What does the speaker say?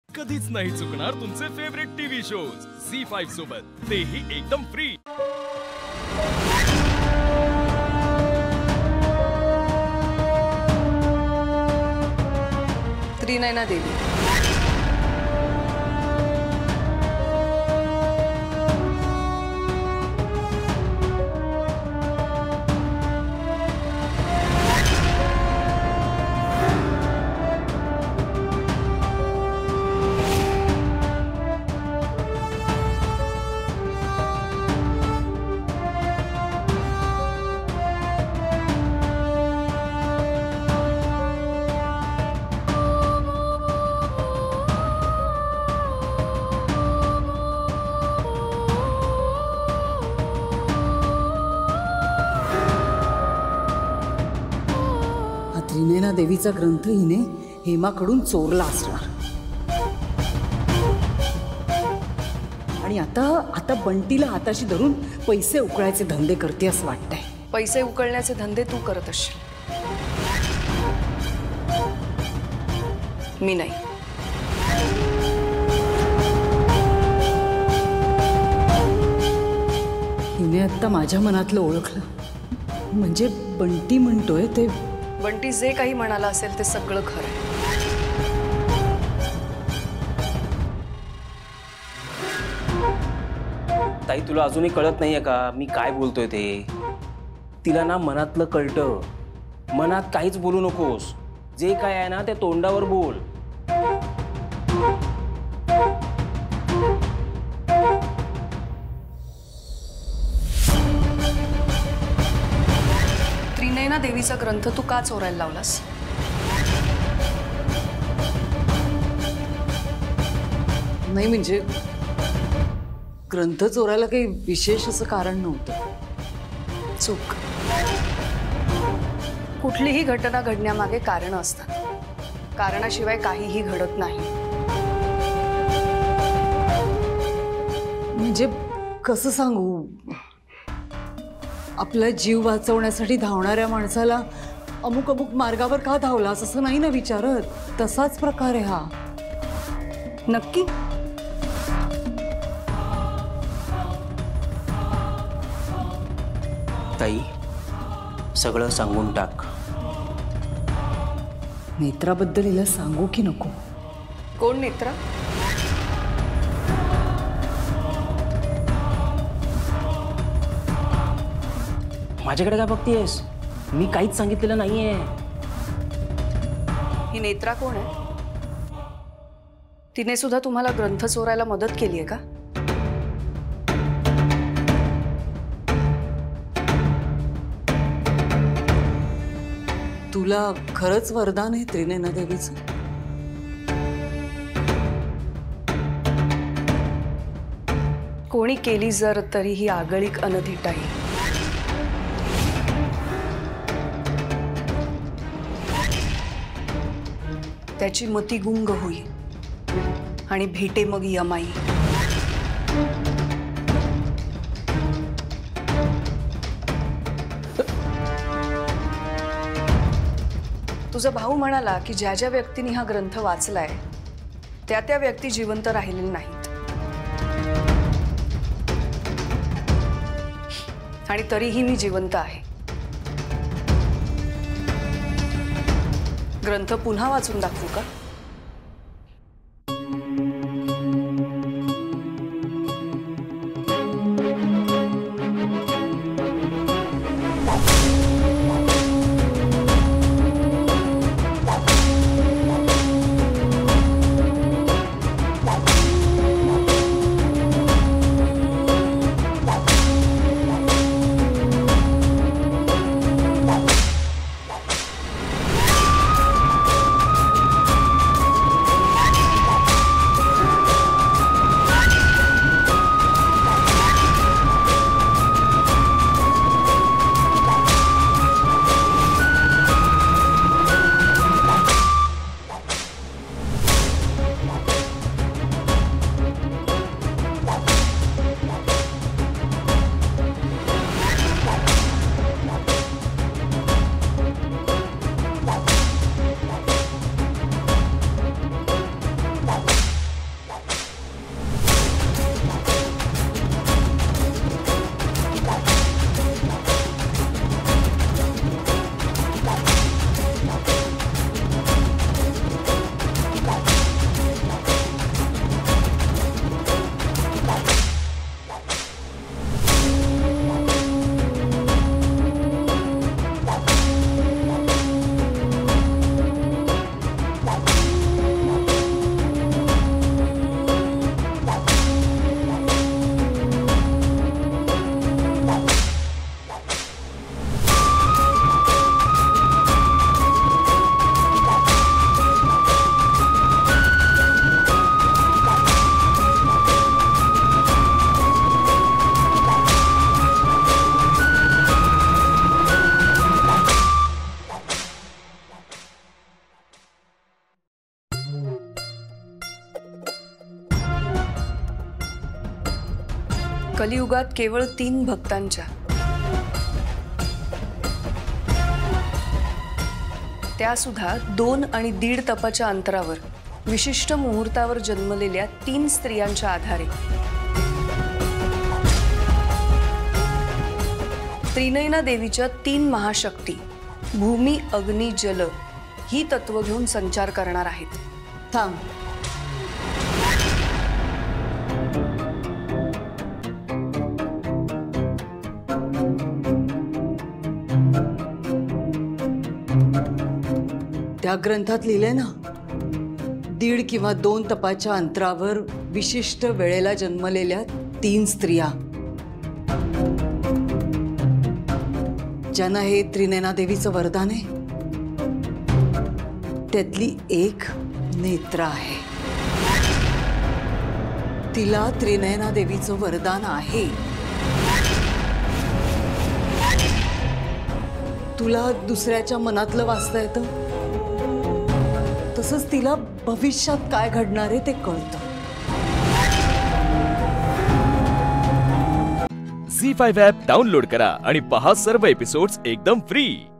कधीच नाही चुकणार तुमचे फेवरेट टीव्ही शोज झी5 सोबत, तेही एकदम फ्री। त्रिनयना देवी। त्रिनयना देवीचा ग्रंथ हिने हेमाकडून चोरला असणार आणि आता बंटीला हाताशी धरून पैसे उकळायचे धंदे करते असं वाटतंय। पैसे उकळण्याचे धंदे तू करत असशील, मी नाही। हिने आता माझ्या मनातलं ओळखलं, म्हणजे बंटी म्हणतोय ते। बंटी जे काही म्हणाला असेल ते सगळं खरं आहे। ताई तुला अजूनही कळत नाहीये का मी काय बोलतोय ते? तिला ना मनातलं कळतं, मनात काहीच बोलू नकोस, जे काय आहे ना ते तोंडावर बोल। त्रिनयना देवीचा ग्रंथ तू का चोरायला लावलास? नाही म्हणजे ग्रंथ चोरायला काही विशेष असं कारण नव्हतं। चूक। कुठलीही घटना घडण्यामागे कारण असतात, कारणाशिवाय काहीही घडत नाही। म्हणजे कसं सांगू, आपला जीव वाचवण्यासाठी धावणाऱ्या माणसाला अमुक अमुक मार्गावर का धावलास असं नाही ना विचारत, तसाच प्रकार आहे हा। नक्की? ताई सगळं सांगून टाक। नेत्राबद्दल हिला सांगू की नको? कोण नेत्रा? माझ्याकडे काय बघतीयस? मी काहीच सांगितलेलं नाहीये। ही नेत्रा कोण आहे? तिने सुद्धा तुम्हाला ग्रंथ चोरायला मदत केली आहे का? तुला खरंच वरदान आहे त्रिनयना देवीचं? कोणी केली जर तरीही आगळीक अनधिटाई। त्याची मती गुंग होई आणि भेटे मग यमाई। तुझा भाऊ म्हणाला की ज्या ज्या व्यक्तींनी हा ग्रंथ वाचलाय त्या त्या व्यक्ती जिवंत राहिलेल्या नाहीत, आणि तरीही मी जिवंत आहे। ग्रंथ पुन्हा वाचून दाखवू का? कलियुगात केवळ 3 भक्तांच्या, त्या सुद्धा 2 आणि 1.5 तपाच्या अंतरावर विशिष्ट मुहूर्तावर जन्मलेल्या 3 स्त्रियांच्या आधारे त्रिनयना देवीच्या 3 महाशक्ती भूमी, अग्नी, जल ही तत्व घेऊन संचार करणार आहेत. थांब. त्या ग्रंथात लिहिलंय ना, 1.5 किंवा 2 तपाच्या अंतरावर विशिष्ट वेळेला जन्मलेल्या 3 स्त्रिया, ज्यांना हे त्रिनयना देवीचं वरदान आहे. त्यातली एक नेत्रा आहे. तिला त्रिनयना देवीचं वरदान आहे. तुला दुसऱ्याच्या मनातलं वाचता येतं, तसंच तिला भविष्यात काय घडणार आहे ते कळतं. झी 5 ॲप डाउनलोड करा आणि पहा सर्व एपिसोड्स एकदम फ्री.